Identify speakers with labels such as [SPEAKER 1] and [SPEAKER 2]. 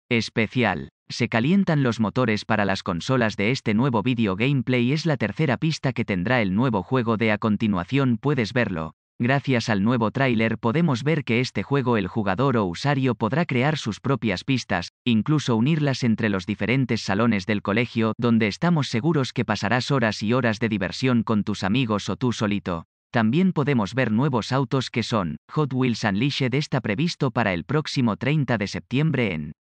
[SPEAKER 1] Especial. Se calientan los motores para las consolas de este nuevo vídeo gameplay. Es la tercera pista que tendrá el nuevo juego a continuación puedes verlo. Gracias al nuevo tráiler podemos ver que este juego el jugador o usuario podrá crear sus propias pistas, incluso unirlas entre los diferentes salones del colegio, donde estamos seguros que pasarás horas y horas de diversión con tus amigos o tú solito. También podemos ver nuevos autos que son Hot Wheels Unleashed. Está previsto para el próximo 30 de septiembre en